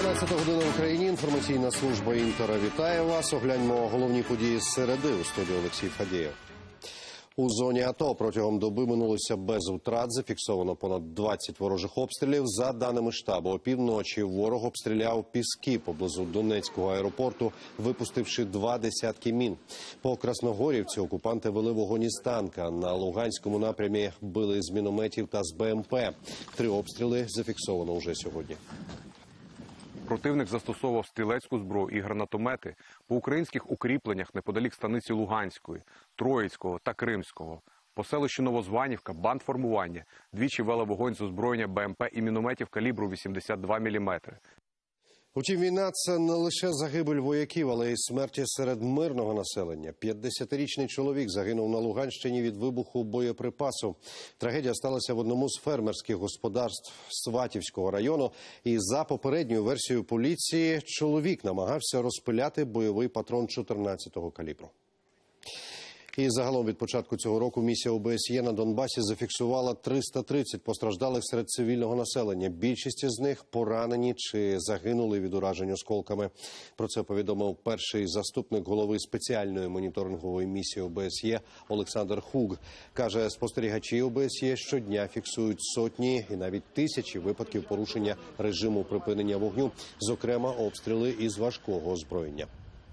12 година в Україні. Інформаційна служба «Інтера» вітає вас. Огляньмо головні події з середи. У студії Олексій Фадієв. У зоні АТО протягом доби минулося без втрат. Зафіксовано понад 20 ворожих обстрілів. За даними штабу, опівночі ворог обстріляв Піски поблизу Донецького аеропорту, випустивши 2 десятки мін. По Красногорівці окупанти вели вогонь із танка. На Луганському напрямі били з мінометів та з БМП. 3 обстріли зафіксовано уже сьогодні. Противник застосовував стрілецьку зброю і гранатомети по українських укріпленнях неподалік станиці Луганської, Троїцького та Кримського. По селищу Новозванівка бандформування двічі вели вогонь з озброєння БМП і мінометів калібру 82 мм. Утім, війна – це не лише загибель вояків, але й смерті серед мирного населення. 50-річний чоловік загинув на Луганщині від вибуху боєприпасу. Трагедія сталася в одному з фермерських господарств Сватівського району. І за попередньою версією поліції, чоловік намагався розпиляти бойовий патрон 14-го калібру. І загалом від початку цього року місія ОБСЄ на Донбасі зафіксувала 330 постраждалих серед цивільного населення. Більшість з них поранені чи загинули від уражень осколками. Про це повідомив перший заступник голови спеціальної моніторингової місії ОБСЄ Олександр Хуг. Каже, спостерігачі ОБСЄ щодня фіксують сотні і навіть тисячі випадків порушення режиму припинення вогню, зокрема обстріли із важкого озброєння.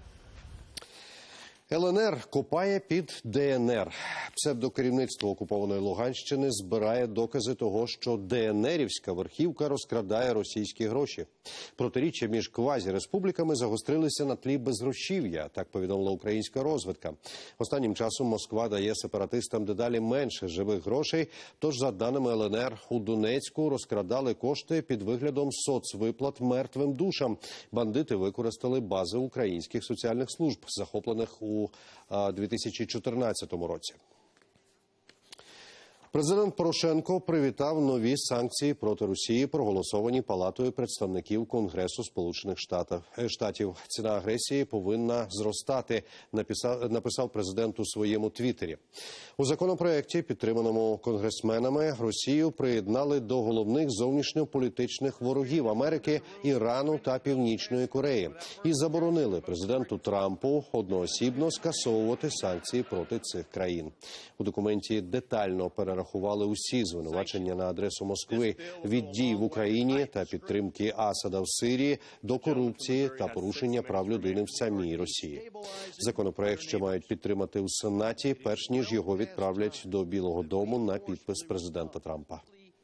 ЛНР копає під ДНР. Псевдокерівництво окупованої Луганщини збирає докази того, що ДНРівська верхівка розкрадає російські гроші. Протиріччя між квазі-республіками загострилися на тлі безгрошів'я, так повідомила українська розвідка. Останнім часом Москва дає сепаратистам дедалі менше живих грошей, тож, за даними ЛНР, у Донецьку розкрадали кошти під виглядом соцвиплат мертвим душам. Бандити використали бази українських соціальних служб, захоплених у 2014 році. Президент Порошенко привітав нові санкції проти Росії, проголосовані Палатою представників Конгресу Сполучених Штатів. Ціна агресії повинна зростати, написав президент у своєму твіттері. У законопроекті, підтриманому конгресменами, Росію приєднали до головних зовнішньополітичних ворогів Америки, Ірану та Північної Кореї. І заборонили президенту Трампу одноосібно скасовувати санкції проти цих країн. У документі детально перерахували усі звинувачення на адресу Москви – від дій в Україні та підтримки Асада в Сирії до корупції та порушення прав людини в самій Росії. Законопроект ще мають підтримати у Сенаті, перш ніж його відправлять до Білого дому на підпис президента Трампа.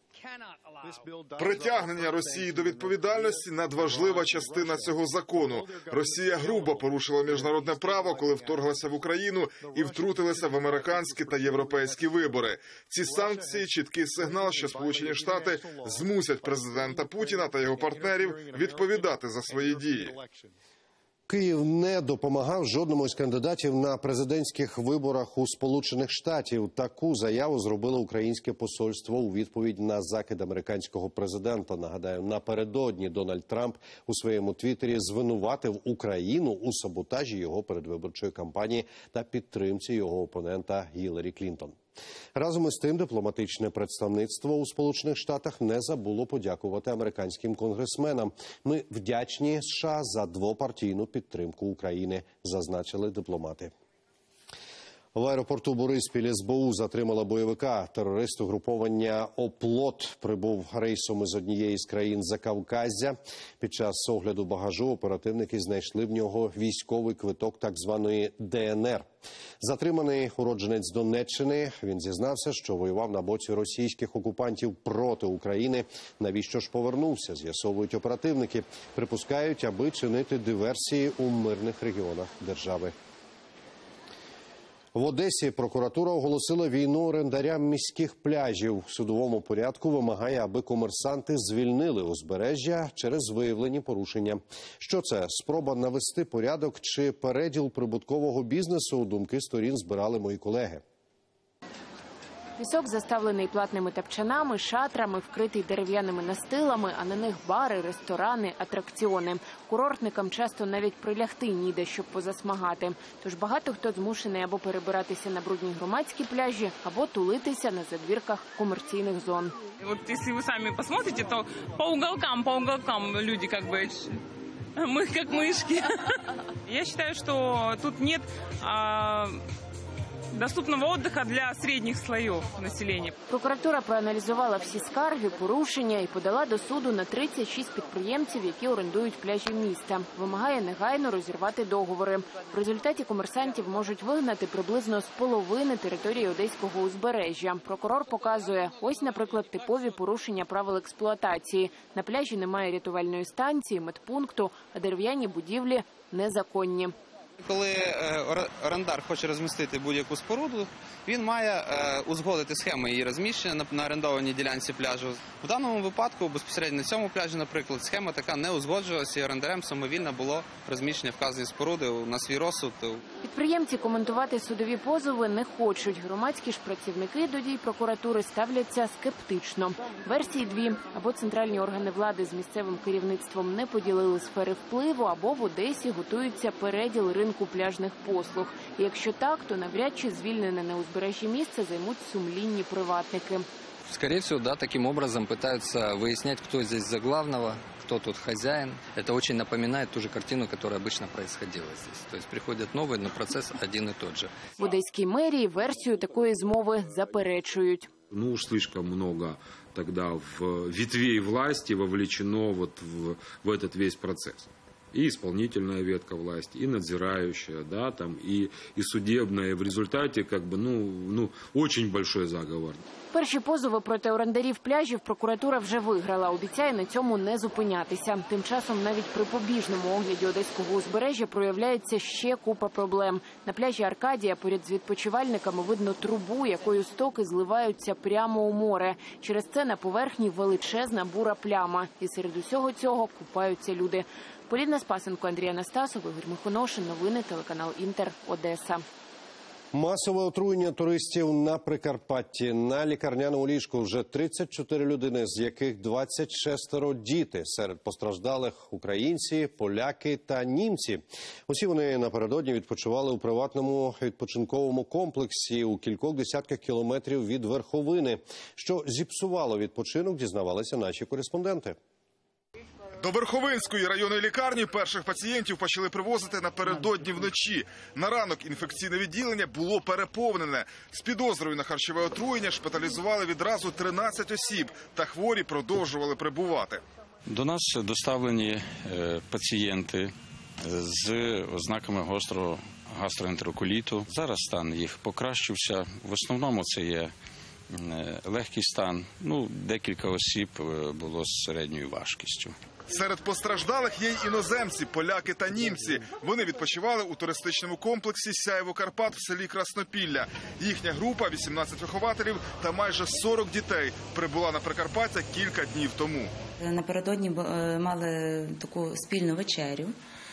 Притягнення Росії до відповідальності – надважлива частина цього закону. Росія грубо порушила міжнародне право, коли вторглася в Україну і втрутилася в американські та європейські вибори. Ці санкції – чіткий сигнал, що Сполучені Штати змусять президента Путіна та його партнерів відповідати за свої дії. Київ не допомагав жодному із кандидатів на президентських виборах у Сполучених Штатів. Таку заяву зробило українське посольство у відповідь на закид американського президента. Нагадаю, напередодні Дональд Трамп у своєму твіттері звинуватив Україну у саботажі його передвиборчої кампанії та підтримці його опонента Гіларі Клінтон. Разом із тим, дипломатичне представництво у Сполучених Штатах не забуло подякувати американським конгресменам. Ми вдячні США за двопартійну підтримку України, зазначили дипломати. В аеропорту Бориспіль СБУ затримала бойовика. Терорист угруповання «Оплот» прибув рейсом із однієї з країн Закавказзя. Під час огляду багажу оперативники знайшли в нього військовий квиток так званої ДНР. Затриманий уродженець Донеччини. Він зізнався, що воював на боці російських окупантів проти України. Навіщо ж повернувся, з'ясовують оперативники. Припускають, аби чинити диверсії у мирних регіонах держави. В Одесі прокуратура оголосила війну орендарям міських пляжів. В судовому порядку вимагає, аби комерсанти звільнили узбережжя через виявлені порушення. Що це? Спроба навести порядок чи переділ прибуткового бізнесу? Думки сторін збирали мої колеги. Пісок заставлений платними тапчанами, шатрами, вкритий дерев'яними настилами, а на них бари, ресторани, атракціони. Курортникам часто навіть прилягти ніде, щоб позасмагати. Тож багато хто змушений або перебиратися на брудні громадські пляжі, або тулитися на задвірках комерційних зон. Вот если вы сами посмотрите, то по уголкам люди как бы, мы как мышки. Я считаю, что тут нет доступного отдыха для средних слоев населения. Прокуратура проаналізувала всі скарги, порушення і подала до суду на 36 підприємців, які орендують пляжі міста. Вимагає негайно розірвати договори. В результаті комерсантів можуть вигнати приблизно з половини території Одеського узбережжя. Прокурор показує, ось, наприклад, типові порушення правил експлуатації. На пляжі немає рятувальної станції, медпункту, а дерев'яні будівлі незаконні. Коли орендар хоче розмістити будь-яку споруду, він має узгодити схему її розміщення на орендованій ділянці пляжу. В даному випадку, безпосередньо на цьому пляжі, наприклад, схема така не узгоджувалася, і орендарем самовільно було розміщення вказаної споруди на свій розсуд. Підприємці коментувати судові позови не хочуть. Громадські ж працівники до дій прокуратури ставляться скептично. Версії дві. Або центральні органи влади з місцевим керівництвом не поділили сфери впливу, або в Одесі готується переділ ринку пляжних послуг. І якщо так, то навряд чи звільнене на узбережжі місце займуть сумлінні приватники. Скорее всего, да, таким образом пытаются выяснять, кто здесь за главного, кто тут хозяин. Это очень напоминает ту же картину, которая обычно происходила здесь. То есть приходят новые, но процесс один и тот же. В Одеській мерії версію такої змови заперечують. Ну уж слишком много тогда ветвей власти вовлечено вот в этот весь процесс. И исполнительная ветка власти, и надзирающая, да, там, и судебная. В результате, как бы, очень большой заговор. Перші позови проти орендарів пляжів прокуратура вже виграла. Обіцяє на цьому не зупинятися. Тим часом навіть при побіжному огляді Одеського узбережжя проявляється ще купа проблем. На пляжі Аркадія поряд з відпочивальниками видно трубу, якою стоки зливаються прямо у море. Через це на поверхні величезна бура пляма. І серед усього цього купаються люди. Поліна Спасенко, Андрій Анастасов, Ігор Михоношин. Новини, телеканал Інтер, Одеса. Масове отруєння туристів на Прикарпатті. На лікарняному ліжку вже 34 людини, з яких 26 діти. Серед постраждалих українці, поляки та німці. Усі вони напередодні відпочивали у приватному відпочинковому комплексі у кількох десятках кілометрів від Верховини. Що зіпсувало відпочинок, дізнавалися наші кореспонденти. До Верховинської районної лікарні перших пацієнтів почали привозити напередодні вночі. На ранок інфекційне відділення було переповнене. З підозрою на харчове отруєння шпиталізували відразу 13 осіб, та хворі продовжували прибувати. До нас доставлені пацієнти з ознаками гострого гастроентероколіту. Зараз стан їх покращився. В основному це є легкий стан. Декілька осіб було з середньою важкістю. Серед постраждалих є й іноземці, поляки та німці. Вони відпочивали у туристичному комплексі «Сяєво Карпат» в селі Краснопілля. Їхня група, 18 вихователів та майже 40 дітей, прибула на Прикарпаття кілька днів тому. Напередодні мали таку спільну вечерю.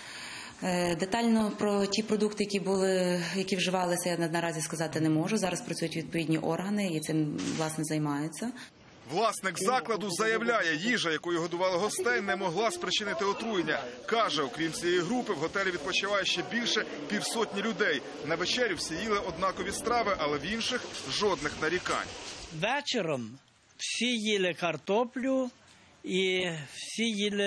Детально про ті продукти, які вживалися, я наразі сказати не можу. Зараз працюють відповідні органи і цим, власне, займаються. Власник закладу заявляє, їжа, якою годували гостей, не могла спричинити отруєння. Каже, окрім цієї групи, в готелі відпочиває ще більше півсотні людей. На вечерю всі їли однакові страви, але в інших жодних нарікань. Вечором всі їли картоплю і всі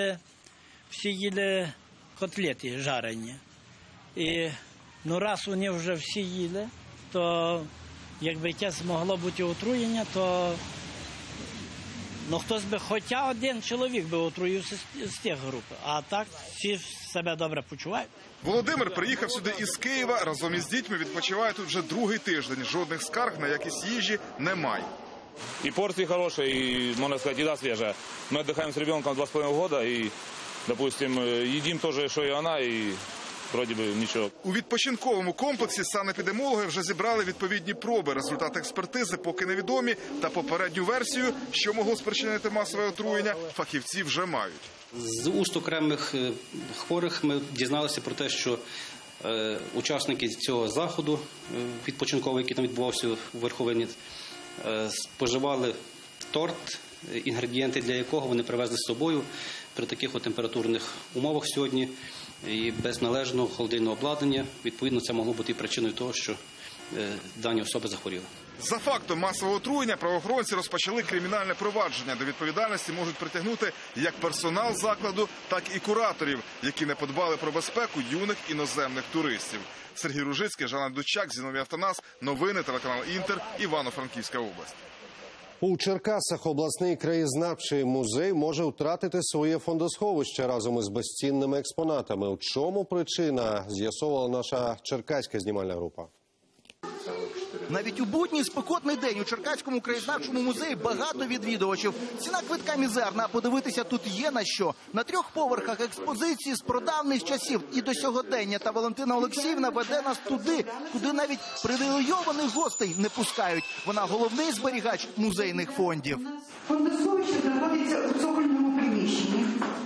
їли котлети жарені. І раз вони вже всі їли, то якби якесь могло бути отруєння, то хтось би, хоча один чоловік би отруївся з тих груп, а так всі себе добре почувають. Володимир приїхав сюди із Києва, разом із дітьми відпочиває тут вже другий тиждень. Жодних скарг на якість їжі немає. И порции хорошие, и, можно сказать, еда свежая. Мы отдыхаем с ребенком 2,5 года, и, допустим, едим то же, что и она, и вроде бы нічого. У відпочинковому комплексі санепідемологи вже зібрали відповідні проби. Результати експертизи поки невідомі, та попередню версію, що могло спричинити масове отруєння, фахівці вже мають. З уст окремих хворих ми дізналися про те, що учасники цього заходу відпочинкового, який там відбувався у Верховині, споживали торт, інгредієнти для якого вони привезли з собою при таких температурних умовах сьогодні і без належного холодильного обладнання. Відповідно, це могло бути і причиною того, що дані особи захворіли. За фактом масового отруєння правоохоронці розпочали кримінальне провадження. До відповідальності можуть притягнути як персонал закладу, так і кураторів, які не подбали про безпеку юних іноземних туристів. Сергій Ружицький, Жанна Дучак, Зіновій Автонас. Новини, телеканал «Інтер», Івано-Франківська область. У Черкасах обласний краєзнавчий музей може втратити своє фондосховище разом із безцінними експонатами. У чому причина, з'ясовувала наша черкаська знімальна група. Навіть у будній спекотний день у Черкаському краєзнавчому музеї багато відвідувачів. Ціна квитка мізерна, а подивитися тут є на що. На 3 поверхах експозиції з прадавніх часів і до сьогодення. Та Валентина Олексіївна веде нас туди, куди навіть привілейованих гостей не пускають. Вона головний зберігач музейних фондів. Фондосховище знаходиться у цокольному приміщенні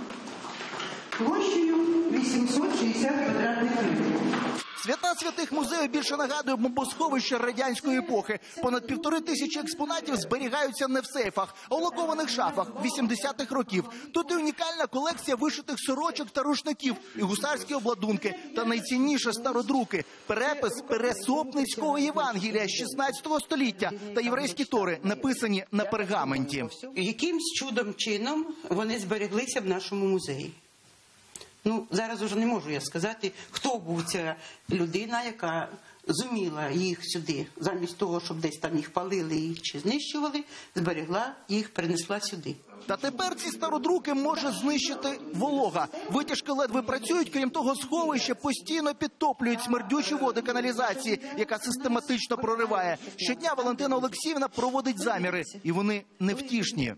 площею 860 квадратних метрів. Свята святих музею більше нагадує бомбосховище радянської епохи. Понад 1500 експонатів зберігаються не в сейфах, а у лакованих шафах 80-х років. Тут і унікальна колекція вишитих сорочок та рушників, і гусарські обладунки, та найцінніше стародруки – перепис Пересопницького Євангелія з 16 століття та єврейські тори, написані на пергаменті. Якимсь чудом чином вони збереглися в нашому музеї. Зараз уже не можу я сказати, хто був ця людина, яка зуміла їх сюди, замість того, щоб десь там їх палили їх чи знищували, зберегла їх, принесла сюди. Та тепер ці стародруки може знищити волога. Витяжки ледве працюють, крім того, сховище постійно підтоплюють смердючі води каналізації, яка систематично прориває. Щодня Валентина Олексіївна проводить заміри, і вони невтішні.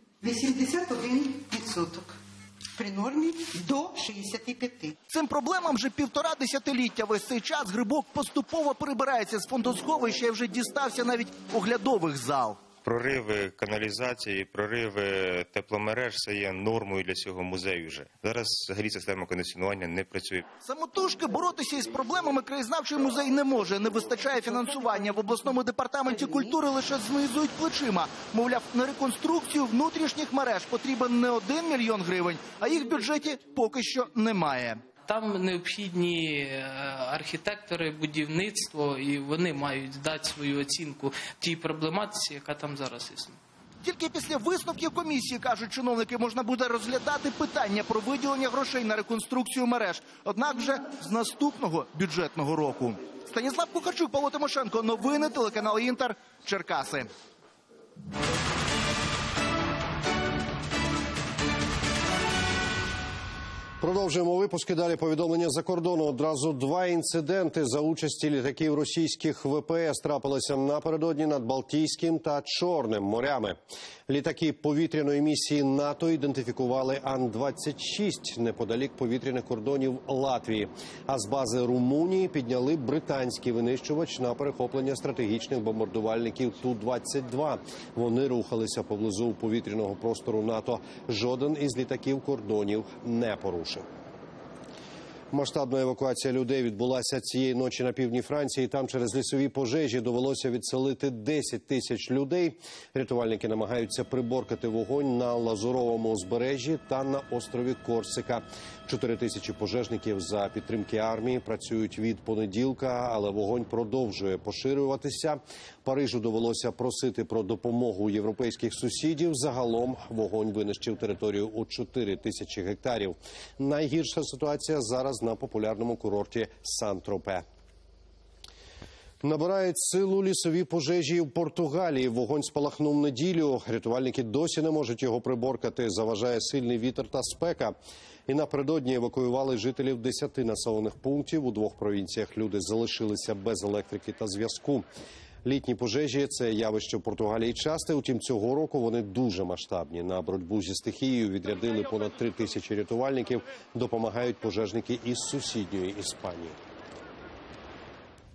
81%. При нормі до 65. Цим проблемам вже 1,5 десятиліття. Весь цей час грибок поступово прибирається з фондосховища і вже дістався навіть оглядових зал. Прориви каналізації, прориви тепломереж – це є нормою для цього музею вже. Зараз взагалі система кондиціонування не працює. Самотужки боротися із проблемами краєзнавчий музей не може. Не вистачає фінансування. В обласному департаменті культури лише знизують плечима. Мовляв, на реконструкцію внутрішніх мереж потрібен не 1 мільйон гривень, а їх в бюджеті поки що немає. Там необхідні архітектори, будівництво, і вони мають дати свою оцінку тій проблематиці, яка там зараз існує. Тільки після висновків комісії, кажуть чиновники, можна буде розглядати питання про виділення грошей на реконструкцію мереж. Однак вже з наступного бюджетного року. Станіслав Кухарчук, Павло Тимошенко. Новини, телеканал «Інтер», Черкаси. Продовжуємо випуски. Далі повідомлення за кордону. Одразу 2 інциденти за участі літаків російських ВПС трапилися напередодні над Балтійським та Чорним морями. Літаки повітряної місії НАТО ідентифікували Ан-26 неподалік повітряних кордонів Латвії. А з бази Румунії підняли британський винищувач на перехоплення стратегічних бомбардувальників Ту-22. Вони рухалися поблизу повітряного простору НАТО. Жоден із літаків кордонів не порушив. Масштабна евакуація людей відбулася цієї ночі на півдні Франції. Там через лісові пожежі довелося відселити 10 тисяч людей. Рятувальники намагаються приборкати вогонь на Лазуровому узбережжі та на острові Корсика. 4 тисячі пожежників за підтримки армії працюють від понеділка, але вогонь продовжує поширюватися. Парижу довелося просити про допомогу європейських сусідів. Загалом вогонь винищив територію у 4 тисячі гектарів. Найгірша ситуація зараз на популярному курорті Сан-Тропе. Набирають силу лісові пожежі в Португалії. Вогонь спалахнув неділю. Рятувальники досі не можуть його приборкати. Заважає сильний вітер та спека. І напередодні евакуювали жителів 10 населених пунктів. У 2 провінціях люди залишилися без електрики та зв'язку. Літні пожежі – це явище в Португалії часте, утім цього року вони дуже масштабні. На боротьбу зі стихією відрядили понад 3 тисячі рятувальників, допомагають пожежники із сусідньої Іспанії.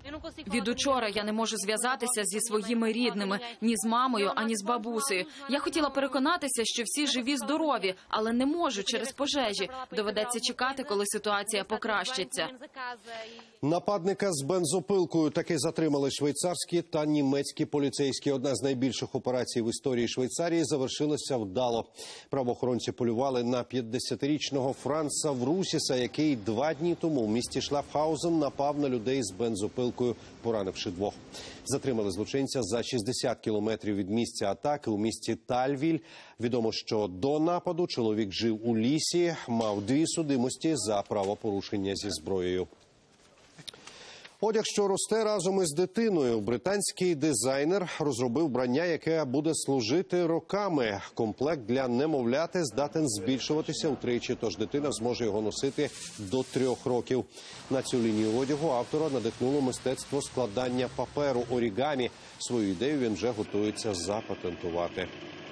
Від учора я не можу зв'язатися зі своїми рідними, ні з мамою, ані з бабусею. Я хотіла переконатися, що всі живі-здорові, але не можу через пожежі. Доведеться чекати, коли ситуація покращиться. Нападника з бензопилкою таки затримали швейцарські та німецькі поліцейські. Одна з найбільших операцій в історії Швейцарії завершилася вдало. Правоохоронці полювали на 50-річного Франца Врусіса, який 2 дні тому в місті Шлафхаузен напав на людей з бензопилкою, поранивши 2. Затримали злочинця за 60 кілометрів від місця атаки у місті Тальвіль. Відомо, що до нападу чоловік жив у лісі, мав 2 судимості за правопорушення зі зброєю. Одяг, що росте разом із дитиною. Британський дизайнер розробив вбрання, яке буде служити роками. Комплект для немовляти здатен збільшуватися втричі, тож дитина зможе його носити до 3 років. На цю лінію одягу автора надихнуло мистецтво складання паперу орігамі. Свою ідею він вже готується запатентувати.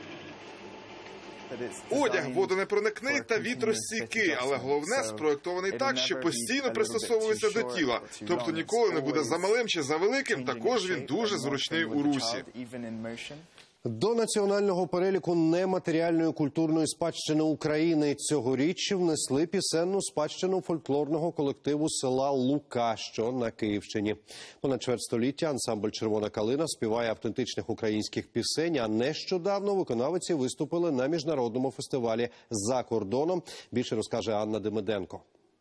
Одяг водонепроникний та вітростійкий, але головне – спроєктований так, що постійно пристосовується до тіла. Тобто ніколи не буде замалим чи завеликим, також він дуже зручний у русі. До національного переліку нематеріальної культурної спадщини України цьогоріч внесли пісенну спадщину фольклорного колективу села Лука, що на Київщині. Понад чверть століття ансамбль «Червона калина» співає автентичних українських пісень, а нещодавно виконавиці виступили на міжнародному фестивалі за кордоном. Більше розкаже Анна Демиденко.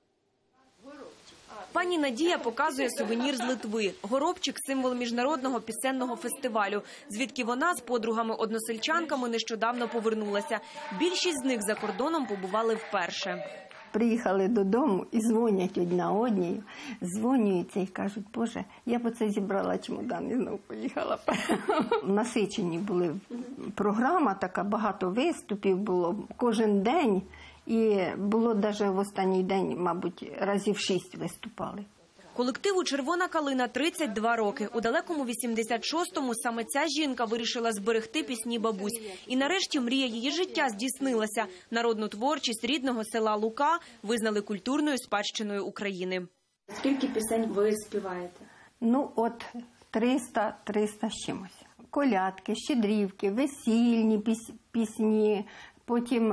Пані Надія показує сувенір з Литви. Горобчик – символ міжнародного пісенного фестивалю, звідки вона з подругами-односельчанками нещодавно повернулася. Більшість з них за кордоном побували вперше. Приїхали додому і дзвонять одна одній, дзвонюються і кажуть: «Боже, я б оце зібрала чемодан і знову поїхала». Насичені були. Програма така, багато виступів було кожен день. І було навіть в останній день, мабуть, разів 6 виступали. Колективу «Червона калина» 32 роки. У далекому 86-му саме ця жінка вирішила зберегти пісні бабусь. І нарешті мрія її життя здійснилася. Народну творчість рідного села Лука визнали культурною спадщиною України. Скільки пісень ви співаєте? Ну, от 300 з чимось. Колядки, щедрівки, весільні пісні, потім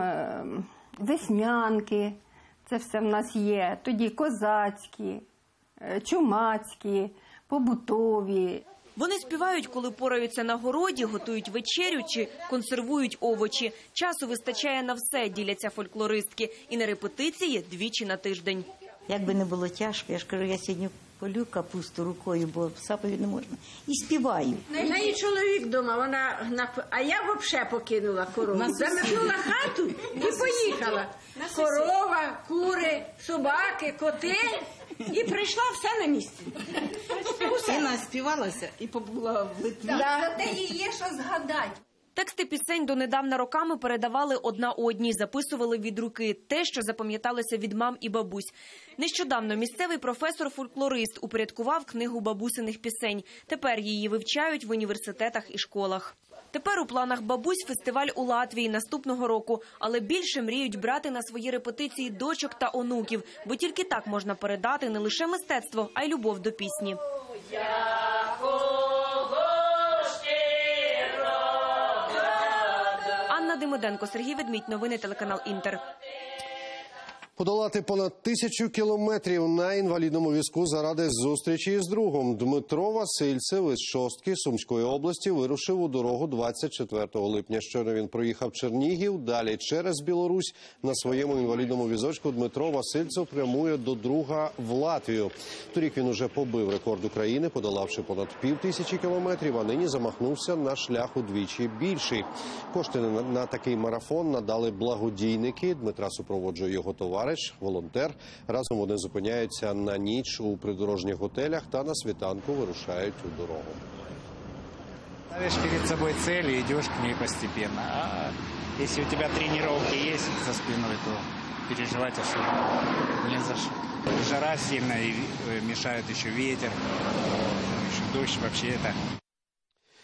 веснянки, це все в нас є, тоді козацькі, чумацькі, побутові. Вони співають, коли пораються на городі, готують вечерю чи консервують овочі. Часу вистачає на все, діляться фольклористки. І на репетиції 2 на тиждень. Як би не було тяжко, я ж кажу, я сьогодні полю капусту рукою, бо сапою не можна. І співаю. В неї чоловік вдома, а я взагалі покинула корову. Замкнула хату і поїхала. Корова, кури, собаки, коти. І прийшла все на місці. Я наспівалася і побула в Литві. Зате їй є що згадати. Тексти пісень донедавна роками передавали одна одній, записували від руки те, що запам'яталося від мам і бабусь. Нещодавно місцевий професор-фольклорист упорядкував книгу бабусиних пісень. Тепер її вивчають в університетах і школах. Тепер у планах бабусь фестиваль у Латвії наступного року, але більше мріють брати на свої репетиції дочок та онуків, бо тільки так можна передати не лише мистецтво, а й любов до пісні. Анна Демиденко, Сергій Ведмідь, новини телеканал «Інтер». Подолати понад 1000 кілометрів на інвалідному візку заради зустрічі з другом. Дмитро Васильцев із Шостки Сумської області вирушив у дорогу 24 липня. Щойно він проїхав Чернігів, далі через Білорусь. На своєму інвалідному візочку Дмитро Васильцев прямує до друга в Латвію. Торік він уже побив рекорд України, подолавши понад 5000 кілометрів, а нині замахнувся на шлях удвічі більший. Кошти на такий марафон надали благодійники. Дмитра супроводжує його товариш, волонтер. Разом вони зупиняються на ніч у придорожніх готелях та на світанку вирушають у дорогу. Ставишь перед собой цель и идешь к ней постепенно. А если у тебя тренировки есть за спиной, то переживать особо не за что. Жара сильная, и мешает еще ветер, еще дождь. Вообще это...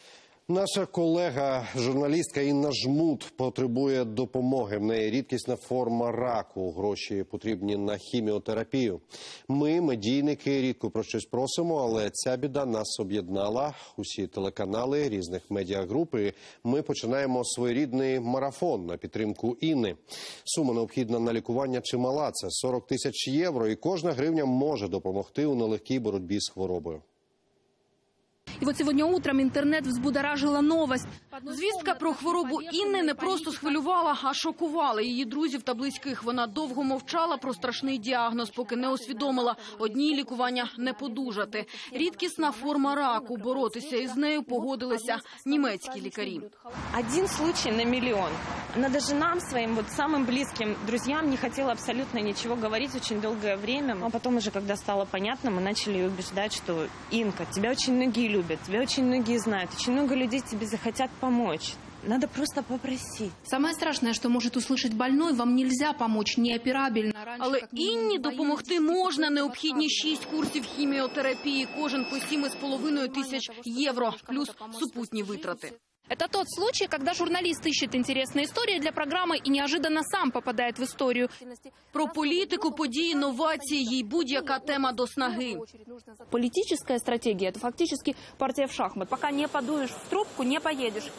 Наша колега, журналістка Інна Жмут, потребує допомоги. В неї рідкісна форма раку. Гроші потрібні на хіміотерапію. Ми, медійники, рідко про щось просимо, але ця біда нас об'єднала. Усі телеканали різних медіагруп. І ми починаємо своєрідний марафон на підтримку Інни. Сума необхідна на лікування чимала – це 40 тисяч євро. І кожна гривня може допомогти у нелегкій боротьбі з хворобою. І от сьогодні утром інтернет взбудоражила новость. Звістка про хворобу Інни не просто схвилювала, а шокувала її друзів та близьких. Вона довго мовчала про страшний діагноз, поки не усвідомила – одній лікування не подужати. Рідкісна форма раку. Боротися із нею погодилися німецькі лікарі. Один случай на миллион. Она даже нам, своим самым близким друзьям, не хотела абсолютно ничего говорить очень долгое время. А потом уже, когда стало понятно, мы начали убеждать, что Инка, тебя очень многие любят, тебя очень многие знают, очень много людей тебе захотят помочь. Надо просто попросить. Самое страшное, что может услышать больной, вам нельзя помочь неоперабельно. Але Інні допомогти можна. Необхідні 6 курсів хіміотерапії, кожен по 7,5 тисяч євро, плюс супутні витрати. Это тот случай, когда журналист ищет интересные истории для программы и неожиданно сам попадает в историю. Про політику, події, новації, їй будь-яка тема до снаги. Политическая стратегия – это фактически партия в шахмат. Пока не подуешь в трубку, не поедешь.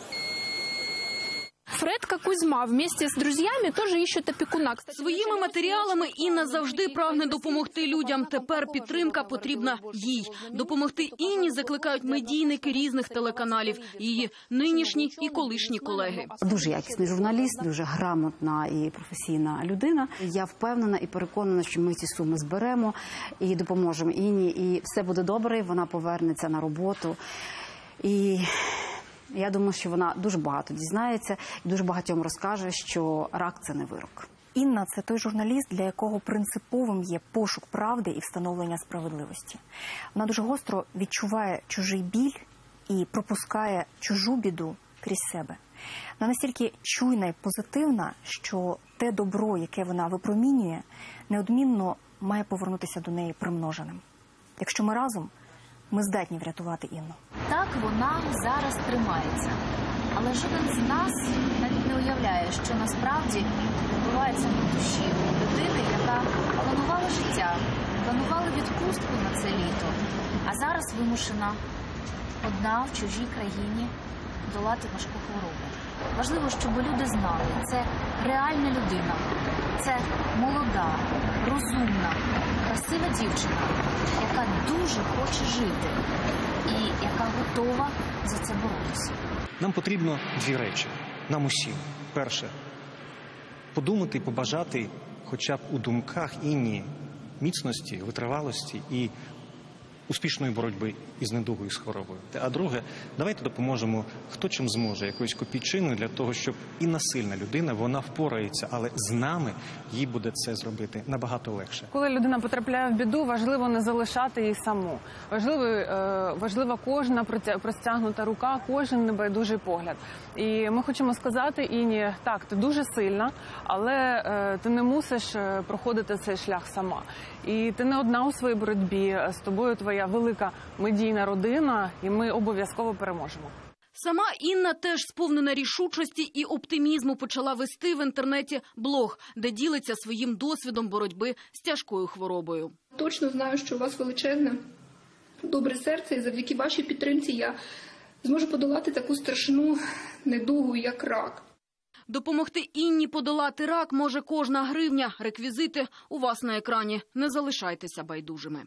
Фред, как Кузьма, вместе с друзьями тоже ищут опекуна. Своїми матеріалами Інна завжди прагне допомогти людям. Тепер підтримка потрібна їй. Допомогти Інні закликають медійники різних телеканалів, її нинішні і колишні колеги. Дуже якісний журналіст, дуже грамотна і професійна людина. Я впевнена і переконана, що ми ці суми зберемо і допоможемо Інні. І все буде добре, вона повернеться на роботу. І я думаю, що вона дуже багато дізнається і дуже багатьом розкаже, що рак – це не вирок. Інна – це той журналіст, для якого принциповим є пошук правди і встановлення справедливості. Вона дуже гостро відчуває чужий біль і пропускає чужу біду крізь себе. Вона настільки чуйна і позитивна, що те добро, яке вона випромінює, неодмінно має повернутися до неї примноженим. Якщо ми разом, ми здатні врятувати Інну. Так вона зараз тримається. Але жоден з нас навіть не уявляє, що насправді відбувається в душі людини, яка планувала життя, планувала відпустку на це літо, а зараз вимушена одна в чужій країні долати важку хворобу. Важливо, щоб люди знали, це реальна людина, це молода, розумна, красива дівчина, яка дуже хоче жити і яка готова за це боротися. Нам потрібно 2 речі, нам усім. Перше – подумати і побажати хоча б у думках Інні міцності, витривалості і успішної боротьби із недугою, з хворобою. А друге, давайте допоможемо, хто чим зможе, якоюсь копійчиною для того, щоб Інна сильна людина, вона впорається, але з нами їй буде це зробити набагато легше. Коли людина потрапляє в біду, важливо не залишати її саму. Важлива кожна простягнута рука, кожен небайдужий погляд. І ми хочемо сказати Інні, так, ти дуже сильна, але ти не мусиш проходити цей шлях сама. І ти не одна у своїй боротьбі, з тобою твоя велика медійна родина, і ми обов'язково переможемо. Сама Інна теж сповнена рішучості і оптимізму почала вести в інтернеті блог, де ділиться своїм досвідом боротьби з тяжкою хворобою. Точно знаю, що у вас величезне, добре серце, і завдяки вашій підтримці я зможу подолати таку страшну недугу, як рак. Допомогти Інні подолати рак може кожна гривня. Реквізити у вас на екрані. Не залишайтеся байдужими.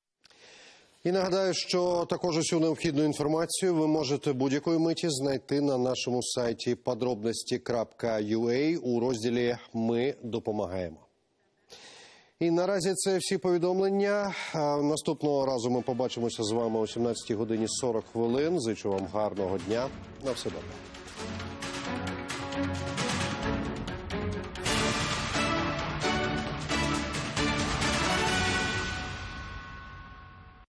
І нагадаю, що також усю необхідну інформацію ви можете будь-якої миті знайти на нашому сайті podrobnosti.ua у розділі «Ми допомагаємо». І наразі це всі повідомлення. Наступного разу ми побачимося з вами о 17 годині 40 хвилин. Зичу вам гарного дня. На все добре.